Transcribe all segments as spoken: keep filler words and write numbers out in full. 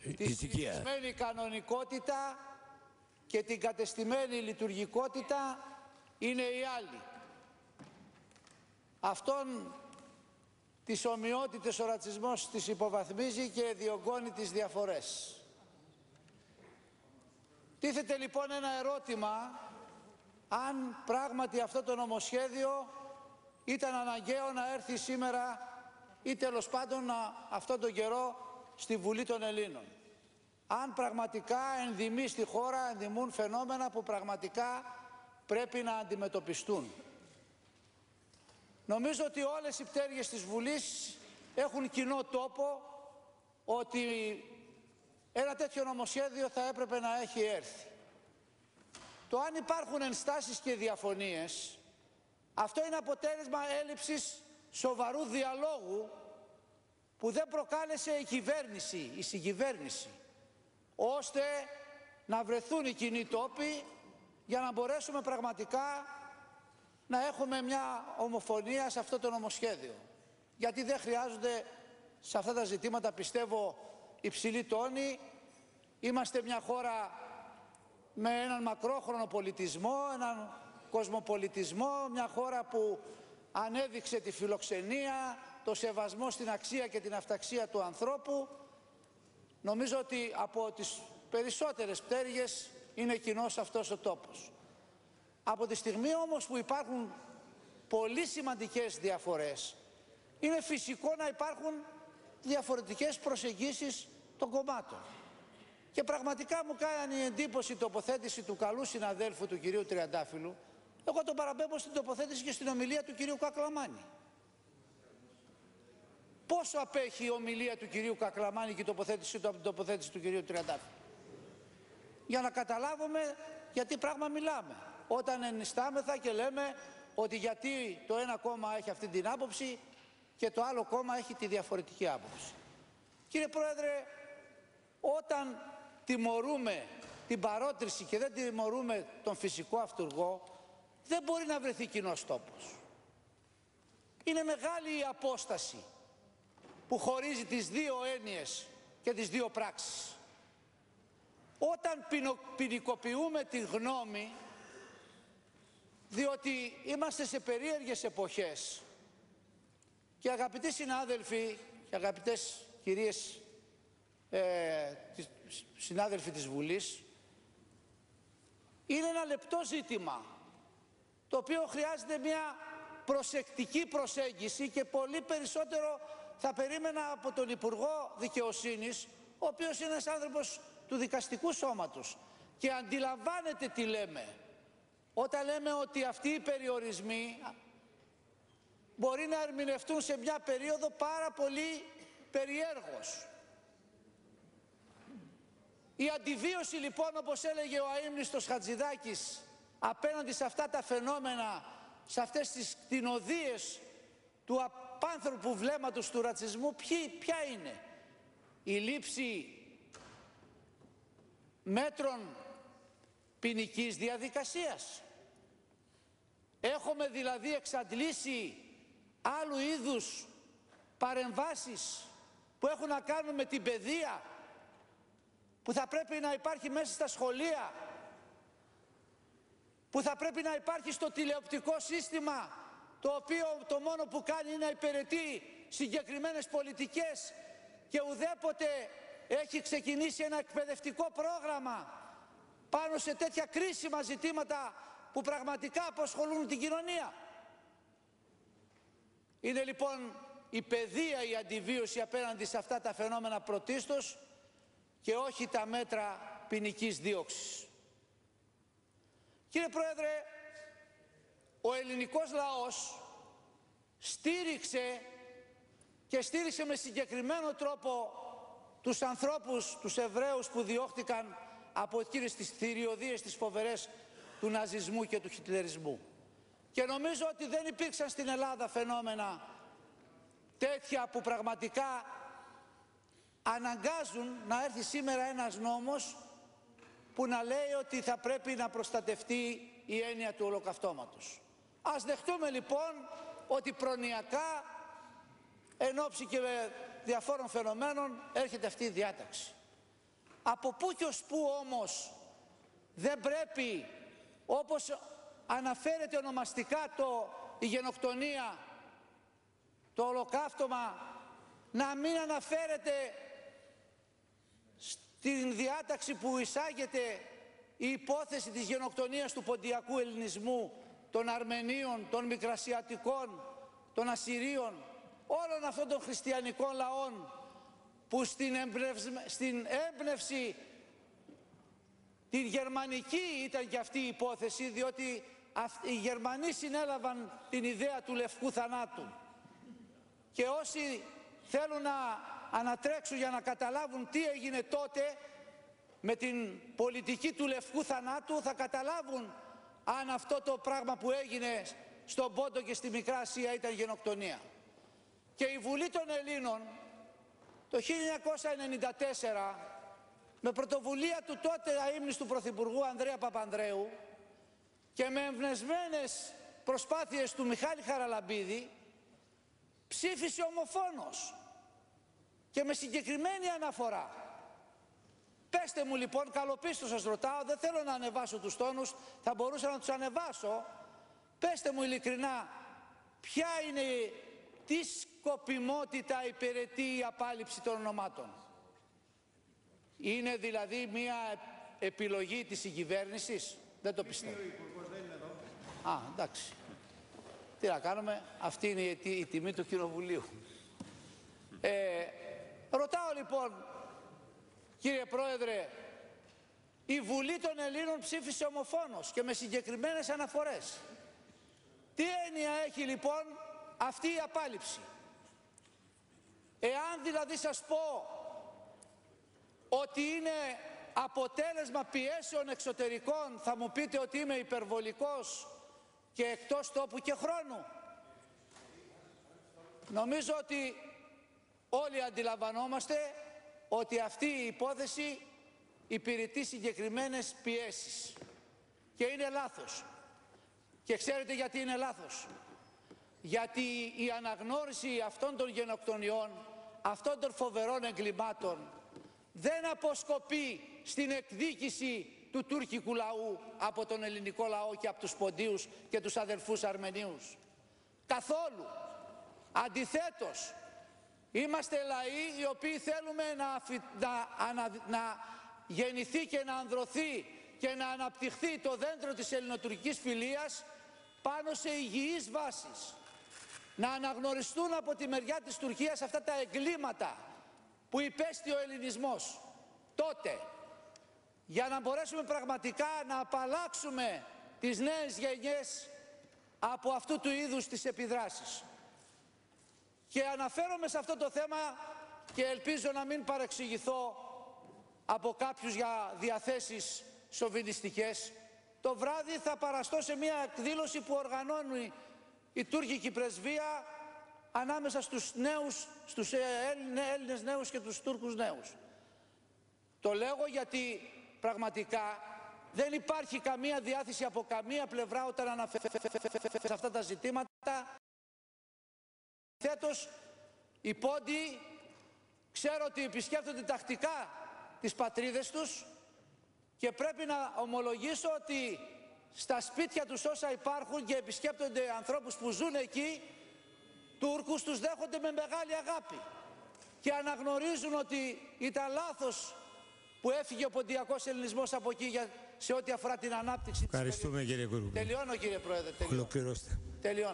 τη συνηθισμένη κανονικότητα και την κατεστημένη λειτουργικότητα είναι οι άλλοι. Αυτόν τις ομοιότητες ο ρατσισμός τις υποβαθμίζει και διωγγώνει τις διαφορές. Τίθεται λοιπόν ένα ερώτημα, αν πράγματι αυτό το νομοσχέδιο ήταν αναγκαίο να έρθει σήμερα ή τέλος πάντων αυτόν τον καιρό στη Βουλή των Ελλήνων. Αν πραγματικά ενδυμεί στη χώρα, ενδυμούν φαινόμενα που πραγματικά πρέπει να αντιμετωπιστούν. Νομίζω ότι όλες οι πτέρυγες της Βουλής έχουν κοινό τόπο, ότι ένα τέτοιο νομοσχέδιο θα έπρεπε να έχει έρθει. Το αν υπάρχουν ενστάσεις και διαφωνίες, αυτό είναι αποτέλεσμα έλλειψης σοβαρού διαλόγου που δεν προκάλεσε η κυβέρνηση, η συγκυβέρνηση, ώστε να βρεθούν οι κοινοί τόποι για να μπορέσουμε πραγματικά να έχουμε μια ομοφωνία σε αυτό το νομοσχέδιο. Γιατί δεν χρειάζονται σε αυτά τα ζητήματα, πιστεύω, υψηλή τόνη. Είμαστε μια χώρα με έναν μακρόχρονο πολιτισμό, έναν κοσμοπολιτισμό, μια χώρα που ανέδειξε τη φιλοξενία, το σεβασμό στην αξία και την αυταξία του ανθρώπου. Νομίζω ότι από τις περισσότερες πτέρυγες είναι κοινός αυτός ο τόπος. Από τη στιγμή όμως που υπάρχουν πολύ σημαντικές διαφορές, είναι φυσικό να υπάρχουν διαφορετικές προσεγγίσεις των κομμάτων. Και πραγματικά μου κάνει εντύπωση η τοποθέτηση του καλού συναδέλφου του κυρίου Τριαντάφυλλου. Εγώ τον παραπέμπω στην τοποθέτηση και στην ομιλία του κυρίου Κακλαμάνη. Πόσο απέχει η ομιλία του κυρίου Κακλαμάνη και η τοποθέτηση του από την τοποθέτηση του κυρίου Τριαντάφυλλου? Για να καταλάβουμε γιατί πράγμα μιλάμε. Όταν ενιστάμεθα και λέμε ότι γιατί το ένα κόμμα έχει αυτή την άποψη και το άλλο κόμμα έχει τη διαφορετική άποψη. Κύριε Πρόεδρε, όταν τιμωρούμε την παρότριση και δεν τιμωρούμε τον φυσικό αυτούργο, δεν μπορεί να βρεθεί κοινός τόπος. Είναι μεγάλη η απόσταση που χωρίζει τις δύο έννοιες και τις δύο πράξεις. Όταν ποινικοποιούμε τη γνώμη, διότι είμαστε σε περίεργες εποχές, και αγαπητοί συνάδελφοι και αγαπητές κυρίες ε, συνάδελφοι της Βουλής, είναι ένα λεπτό ζήτημα το οποίο χρειάζεται μια προσεκτική προσέγγιση και πολύ περισσότερο θα περίμενα από τον Υπουργό Δικαιοσύνης, ο οποίος είναι ένας άνθρωπος του δικαστικού σώματος και αντιλαμβάνεται τι λέμε όταν λέμε ότι αυτοί οι περιορισμοί μπορεί να ερμηνευτούν σε μια περίοδο πάρα πολύ περιέργως. Η αντιβίωση λοιπόν, όπως έλεγε ο αείμνηστος Χατζηδάκης, απέναντι σε αυτά τα φαινόμενα, σε αυτές τις κτηνοδίες του απάνθρωπου βλέμματος του ρατσισμού, ποιοι, ποια είναι? Η λήψη μέτρων ποινικής διαδικασίας. Έχουμε δηλαδή εξαντλήσει άλλου είδους παρεμβάσεις που έχουν να κάνουν με την παιδεία, που θα πρέπει να υπάρχει μέσα στα σχολεία, που θα πρέπει να υπάρχει στο τηλεοπτικό σύστημα, το οποίο το μόνο που κάνει είναι να υπηρετεί συγκεκριμένες πολιτικές και ουδέποτε έχει ξεκινήσει ένα εκπαιδευτικό πρόγραμμα πάνω σε τέτοια κρίσιμα ζητήματα που πραγματικά απασχολούν την κοινωνία. Είναι λοιπόν η παιδεία η αντιβίωση απέναντι σε αυτά τα φαινόμενα πρωτίστως και όχι τα μέτρα ποινικής δίωξης. Κύριε Πρόεδρε, ο ελληνικός λαός στήριξε και στήριξε με συγκεκριμένο τρόπο τους ανθρώπους, τους Εβραίους που διώχτηκαν από εκείνες τις θηριωδίες, τις φοβερές του ναζισμού και του χιτλερισμού. Και νομίζω ότι δεν υπήρξαν στην Ελλάδα φαινόμενα τέτοια που πραγματικά αναγκάζουν να έρθει σήμερα ένας νόμος που να λέει ότι θα πρέπει να προστατευτεί η έννοια του ολοκαυτώματος. Ας δεχτούμε λοιπόν ότι προνοιακά, εν ώψη και διαφόρων φαινομένων, έρχεται αυτή η διάταξη. Από πού και ως πού όμως δεν πρέπει, όπως αναφέρεται ονομαστικά το, η γενοκτονία, το ολοκαύτωμα, να μην αναφέρεται στην διάταξη που εισάγεται η υπόθεση της γενοκτονίας του ποντιακού ελληνισμού, των Αρμενίων, των Μικρασιατικών, των Ασσυρίων, όλων αυτών των χριστιανικών λαών που στην, έμπνευση, στην έμπνευση την γερμανική ήταν και αυτή η υπόθεση, διότι οι Γερμανοί συνέλαβαν την ιδέα του λευκού θανάτου. Και όσοι θέλουν να ανατρέξουν για να καταλάβουν τι έγινε τότε με την πολιτική του λευκού θανάτου, θα καταλάβουν αν αυτό το πράγμα που έγινε στον Πόντο και στη Μικρά Ασία ήταν γενοκτονία. Και η Βουλή των Ελλήνων το χίλια εννιακόσια ενενήντα τέσσερα, με πρωτοβουλία του τότε αείμνηστου Πρωθυπουργού Ανδρέα Παπανδρέου και με εμπνευσμένες προσπάθειες του Μιχάλη Χαραλαμπίδη, ψήφισε ομοφόνος και με συγκεκριμένη αναφορά. Πέστε μου λοιπόν, καλοπίστως σας ρωτάω, δεν θέλω να ανεβάσω τους τόνους, θα μπορούσα να τους ανεβάσω. Πέστε μου ειλικρινά, ποια είναι, τι σκοπιμότητα υπηρετεί η απάλληψη των ονομάτων? Είναι δηλαδή μία επιλογή της συγκυβέρνησης? Δεν το πιστεύω. Α, εντάξει. Τι να κάνουμε, αυτή είναι η, η τιμή του Κοινοβουλίου. Ε, ρωτάω λοιπόν, κύριε Πρόεδρε, η Βουλή των Ελλήνων ψήφισε ομοφόνος και με συγκεκριμένες αναφορές. Τι έννοια έχει λοιπόν αυτή η απάλληψη? Εάν δηλαδή σας πω ότι είναι αποτέλεσμα πιέσεων εξωτερικών, θα μου πείτε ότι είμαι υπερβολικός και εκτός τόπου και χρόνου. Νομίζω ότι όλοι αντιλαμβανόμαστε ότι αυτή η υπόθεση υπηρετεί συγκεκριμένες πιέσεις και είναι λάθος. Και ξέρετε γιατί είναι λάθος? Γιατί η αναγνώριση αυτών των γενοκτονιών, αυτών των φοβερών εγκλημάτων, δεν αποσκοπεί στην εκδίκηση του τουρκικού λαού από τον ελληνικό λαό και από τους Ποντίους και τους αδελφούς Αρμενίους. Καθόλου. Αντιθέτως, είμαστε λαοί οι οποίοι θέλουμε να, να, να, να γεννηθεί και να ανδρωθεί και να αναπτυχθεί το δέντρο της ελληνοτουρκικής φιλίας πάνω σε υγιείς βάσεις. Να αναγνωριστούν από τη μεριά της Τουρκίας αυτά τα εγκλήματα που υπέστη ο ελληνισμός τότε, για να μπορέσουμε πραγματικά να απαλλάξουμε τις νέες γενιές από αυτού του είδους τις επιδράσεις. Και αναφέρομαι σε αυτό το θέμα και ελπίζω να μην παρεξηγηθώ από κάποιους για διαθέσεις σοβινιστικές. Το βράδυ θα παραστώ σε μια εκδήλωση που οργανώνει η τουρκική πρεσβεία ανάμεσα στους νέους, στους Έλληνες νέους και τους Τούρκους νέους. Το λέγω γιατί πραγματικά δεν υπάρχει καμία διάθεση από καμία πλευρά όταν αναφέρεται σε αυτά τα ζητήματα. Θέτως, οι Πόντιοι ξέρω ότι επισκέπτονται τακτικά τις πατρίδες τους και πρέπει να ομολογήσω ότι στα σπίτια τους όσα υπάρχουν και επισκέπτονται ανθρώπους που ζουν εκεί, Τούρκους τους δέχονται με μεγάλη αγάπη και αναγνωρίζουν ότι ήταν λάθος που έφυγε ο ποντιακός ελληνισμός από εκεί για, σε ό,τι αφορά την ανάπτυξη. Ευχαριστούμε κύριε Κουρκούνη. Τελειώνω κύριε Πρόεδρε. Τελειώνω. Ολοκληρώστε. Τελειώνω.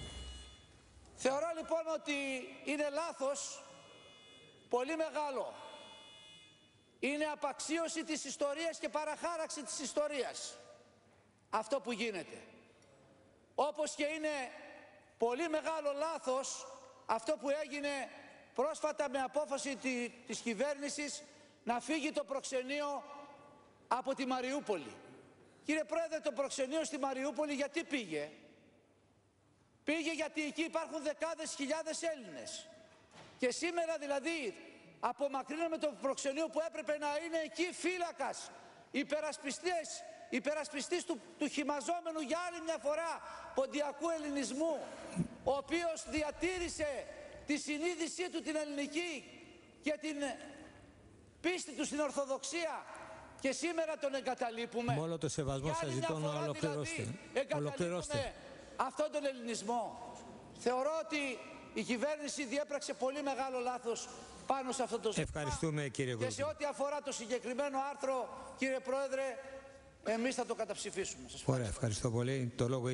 Θεωρώ λοιπόν ότι είναι λάθος πολύ μεγάλο. Είναι απαξίωση της ιστορίας και παραχάραξη της ιστορίας αυτό που γίνεται. Όπως και είναι πολύ μεγάλο λάθος αυτό που έγινε πρόσφατα με απόφαση της κυβέρνησης να φύγει το προξενείο από τη Μαριούπολη. Κύριε Πρόεδρε, το προξενείο στη Μαριούπολη γιατί πήγε? Πήγε γιατί εκεί υπάρχουν δεκάδες χιλιάδες Έλληνες. Και σήμερα δηλαδή απομακρύναμε το προξενείο που έπρεπε να είναι εκεί φύλακας, υπερασπιστής, υπερασπιστής του, του χυμαζόμενου για άλλη μια φορά ποντιακού ελληνισμού, ο οποίος διατήρησε τη συνείδησή του την ελληνική και την πίστη του στην Ορθοδοξία και σήμερα τον εγκαταλείπουμε. Με όλο το σεβασμό σας ζητώ να ολοκληρώσετε. Δηλαδή, Ολοκληρώστε. αυτόν τον ελληνισμό. Θεωρώ ότι η κυβέρνηση διέπραξε πολύ μεγάλο λάθος πάνω σε αυτό το ζήτημα. Ευχαριστούμε, κύριε Γκουρτή. Και σε ό,τι αφορά το συγκεκριμένο άρθρο, κύριε Πρόεδρε, εμείς θα το καταψηφίσουμε. Σας Ωραία, ευχαριστώ πολύ. Το λόγο